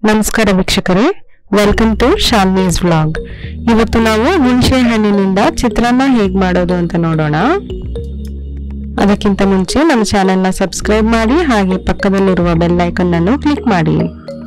ನಮಸ್ಕಾರ ವೀಕ್ಷಕರೇ, welcome to ಶಾನ್ವೀಸ್ vlog. ಇವತ್ತು ನಾವು ಹುಣಸೆ ಹಣ್ಣಿನಿಂದ ಚಿತ್ರಾನ್ನ ಹೇಗೆ ಮಾಡೋದು ಅಂತ ನೋಡೋಣ. ಅದಕ್ಕಿಂತ ಮುಂಚೆ ನಮ್ಮ ಚಾನೆಲ್ನ ಸಬ್ಸ್ಕ್ರೈಬ್ ಮಾಡಿ, ಹಾಗೆ ಪಕ್ಕದಲ್ಲಿರುವ ಬೆಲ್ ಐಕಾನ್ ಅನ್ನು ಕ್ಲಿಕ್ ಮಾಡಿ.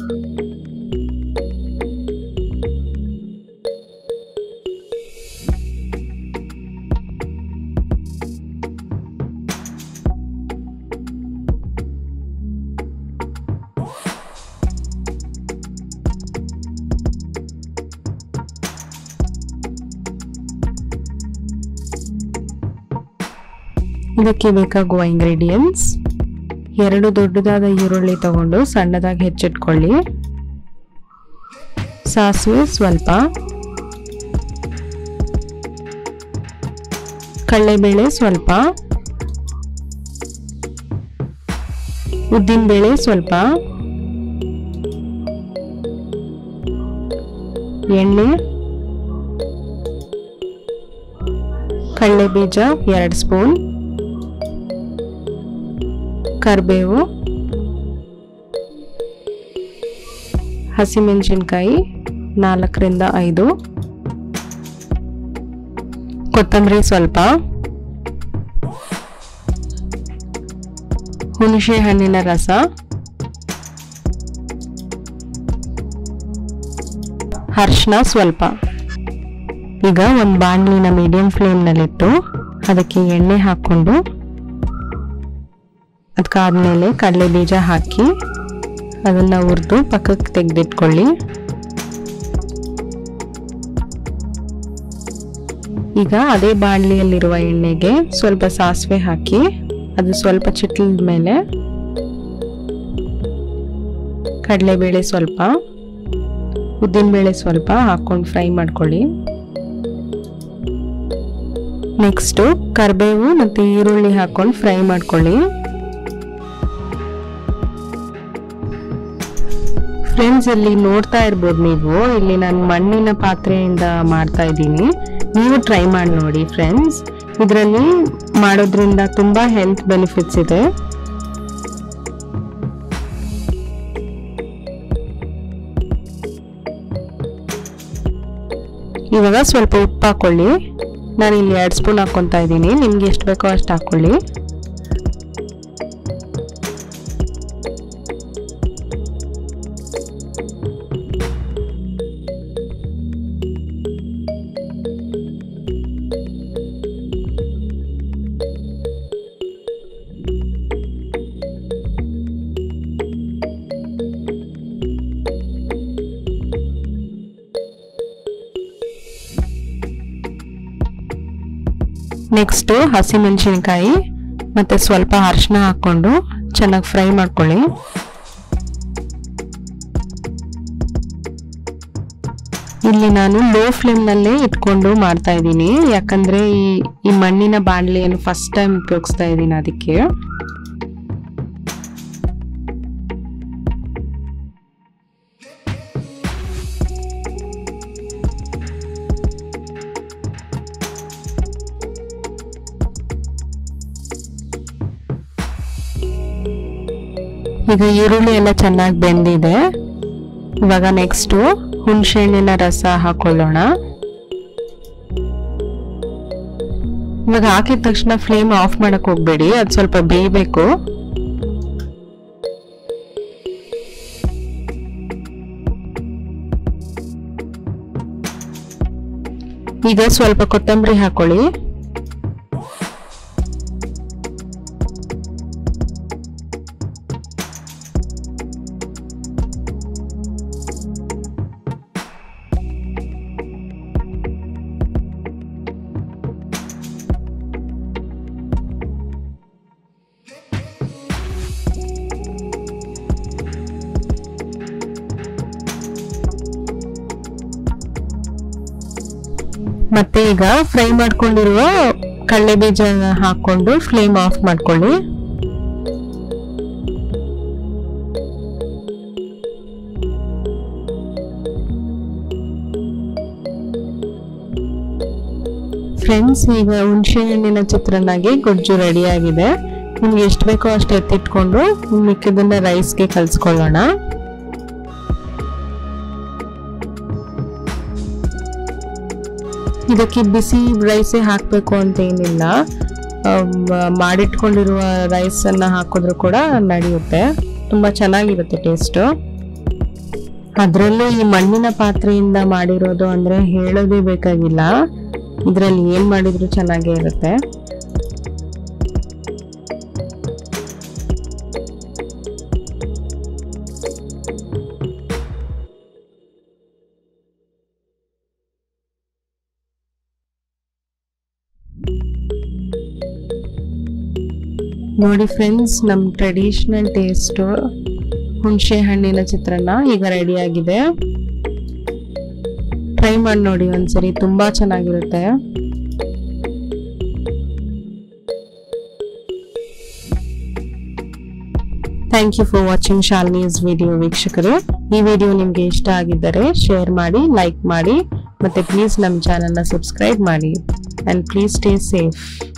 ಇದಕ್ಕೆ ಬೇಕಾಗುವ ಇಂಗ್ರೀಡಿಯೆಂಟ್ಸ್: 2 ದೊಡ್ಡದಾದ ಈರುಳ್ಳಿ ತಗೊಂಡು ಸಣ್ಣದಾಗಿ ಹೆಚ್ಚಿಟ್ಕೊಳ್ಳಿ, ಸಾಸಿವೆ ಸ್ವಲ್ಪ, ಕಡಲೆಬೇಳೆ ಸ್ವಲ್ಪ, ಉದ್ದಿನಬೇಳೆ ಸ್ವಲ್ಪ, ಎಣ್ಣೆ, ಕಡಲೆ ಬೀಜ 2 ಸ್ಪೂನ್, ಕರಿಬೇವು, ಹಸಿಮೆಣಸಿನಕಾಯಿ 4 ರಿಂದ 5, ಕೊತ್ತಂಬರಿ ಸ್ವಲ್ಪ, ಹುಣಸೆ ಹಣ್ಣಿನ ರಸ, ಅರಿಶಿನ ಸ್ವಲ್ಪ. ಈಗ ಒಂದು ಬಾಣಲಿನ ಮೀಡಿಯಂ ಫ್ಲೇಮ್ನಲ್ಲಿಟ್ಟು ಅದಕ್ಕೆ ಎಣ್ಣೆ ಹಾಕ್ಕೊಂಡು ಅದಕ್ಕಾದ್ಮೇಲೆ ಕಡಲೆ ಬೀಜ ಹಾಕಿ ಅದನ್ನು ಹುರಿದು ಪಕ್ಕಕ್ಕೆ ತೆಗೆದಿಟ್ಕೊಳ್ಳಿ. ಈಗ ಅದೇ ಬಾಣಲಿಯಲ್ಲಿರುವ ಎಣ್ಣೆಗೆ ಸ್ವಲ್ಪ ಸಾಸಿವೆ ಹಾಕಿ ಅದು ಸ್ವಲ್ಪ ಚಿಟ್ಲಿದ ಮೇಲೆ ಕಡಲೆಬೇಳೆ ಸ್ವಲ್ಪ, ಉದ್ದಿನಬೇಳೆ ಸ್ವಲ್ಪ ಹಾಕೊಂಡು ಫ್ರೈ ಮಾಡ್ಕೊಳ್ಳಿ. ನೆಕ್ಸ್ಟು ಕರಿಬೇವು ಮತ್ತು ಈರುಳ್ಳಿ ಹಾಕೊಂಡು ಫ್ರೈ ಮಾಡ್ಕೊಳ್ಳಿ. ಫ್ರೆಂಡ್ಸ್, ಇಲ್ಲಿ ನೋಡ್ತಾ ಇರ್ಬೋದು ನೀವು, ಇಲ್ಲಿ ನಾನು ಮಣ್ಣಿನ ಪಾತ್ರೆಯಿಂದ ಮಾಡ್ತಾ ಇದ್ದೀನಿ. ನೀವು ಟ್ರೈ ಮಾಡಿ ನೋಡಿ ಫ್ರೆಂಡ್ಸ್. ಇದರಲ್ಲಿ ಮಾಡೋದ್ರಿಂದ ತುಂಬಾ ಹೆಲ್ತ್ ಬೆನಿಫಿಟ್ಸ್ ಇದೆ. ಇವಾಗ ಸ್ವಲ್ಪ ಉಪ್ಪು ಹಾಕೊಳ್ಳಿ. ನಾನು ಇಲ್ಲಿ 2 ಸ್ಪೂನ್ ಹಾಕೊತಾ ಇದ್ದೀನಿ. ನಿಮ್ಗೆ ಎಷ್ಟು ಬೇಕೋ ಅಷ್ಟು ಹಾಕೊಳ್ಳಿ. ನೆಕ್ಸ್ಟ್ ಹಸಿಮೆಣಸಿನಕಾಯಿ ಮತ್ತೆ ಸ್ವಲ್ಪ ಅರಿಶಿನ ಹಾಕೊಂಡು ಚೆನ್ನಾಗಿ ಫ್ರೈ ಮಾಡ್ಕೊಳ್ಳಿ. ಇಲ್ಲಿ ನಾನು ಲೋ ಫ್ಲೇಮ್ನಲ್ಲೇ ಇಟ್ಕೊಂಡು ಮಾಡ್ತಾ ಇದ್ದೀನಿ, ಯಾಕಂದ್ರೆ ಈ ಮಣ್ಣಿನ ಬಾಣಲೆಯನ್ನು ಫಸ್ಟ್ ಟೈಮ್ ಉಪಯೋಗಿಸ್ತಾ ಇದ್ದೀನಿ ಅದಕ್ಕೆ. ಈಗ ಈರುಳ್ಳಿ ಎಲ್ಲ ಚೆನ್ನಾಗಿ ಬೆಂದಿದೆ. ಇವಾಗ ನೆಕ್ಸ್ಟು ಹುಣಸೆ ಹಣ್ಣಿನ ರಸ ಹಾಕೊಳ್ಳೋಣ. ಇವಾಗ ಹಾಕಿದ ತಕ್ಷಣ ಫ್ಲೇಮ್ ಆಫ್ ಮಾಡಕ್ ಹೋಗ್ಬೇಡಿ, ಅದು ಸ್ವಲ್ಪ ಬೇಯಬೇಕು. ಈಗ ಸ್ವಲ್ಪ ಕೊತ್ತಂಬರಿ ಹಾಕೊಳ್ಳಿ. ಮತ್ತೆ ಈಗ ಫ್ರೈ ಮಾಡ್ಕೊಂಡಿರುವ ಕಡಲೆ ಬೀಜ ಹಾಕೊಂಡು ಫ್ಲೇಮ್ ಆಫ್ ಮಾಡ್ಕೊಳ್ಳಿ. ಫ್ರೆಂಡ್ಸ್, ಈಗ ಹುಣಸೆ ಹಣ್ಣಿನ ಚಿತ್ರಾನ್ನಗೆ ಗೊಜ್ಜು ರೆಡಿ ಆಗಿದೆ. ನಿಮ್ಗೆ ಎಷ್ಟು ಬೇಕೋ ಅಷ್ಟು ಎತ್ತಿಟ್ಕೊಂಡು ಮಿಕ್ಕಿದ್ದನ್ನ ರೈಸ್ಗೆ ಕಲಿಸ್ಕೊಳ್ಳೋಣ. ಇದಕ್ಕೆ ಬಿಸಿ ರೈಸೇ ಹಾಕಬೇಕು ಅಂತ ಏನಿಲ್ಲ, ಮಾಡಿಟ್ಕೊಂಡಿರುವ ರೈಸನ್ನು ಹಾಕಿದ್ರೂ ಕೂಡ ನಡೆಯುತ್ತೆ, ತುಂಬ ಚೆನ್ನಾಗಿರುತ್ತೆ ಟೇಸ್ಟು. ಅದರಲ್ಲೂ ಈ ಮಣ್ಣಿನ ಪಾತ್ರೆಯಿಂದ ಮಾಡಿರೋದು ಅಂದರೆ ಹೇಳೋದೇ ಬೇಕಾಗಿಲ್ಲ, ಇದರಲ್ಲಿ ಏನು ಮಾಡಿದರೂ ಚೆನ್ನಾಗೇ ಇರುತ್ತೆ. ನೋಡಿ ಫ್ರೆಂಡ್ಸ್, ನಮ್ಮ ಟ್ರೆಡಿಷನಲ್ ಟೇಸ್ಟು ಹುಣಸೆ ಹಣ್ಣಿನ ಚಿತ್ರಾನ್ನ ಈಗ ರೆಡಿ ಆಗಿದೆ. ಟ್ರೈ ಮಾಡಿ ನೋಡಿ ಒಂದ್ಸರಿ, ತುಂಬ ಚೆನ್ನಾಗಿರುತ್ತೆ. Thank you for watching Shalini's video. ವೀಕ್ಷಕರೇ, ಈ ವಿಡಿಯೋ ನಿಮಗೆ ಇಷ್ಟ ಆಗಿದ್ದರೆ ಶೇರ್ ಮಾಡಿ, ಲೈಕ್ ಮಾಡಿ, ಮತ್ತೆ ಪ್ಲೀಸ್ ನಮ್ಮ ಚಾನೆಲ್ನ ಸಬ್ಸ್ಕ್ರೈಬ್ ಮಾಡಿ. And please stay safe.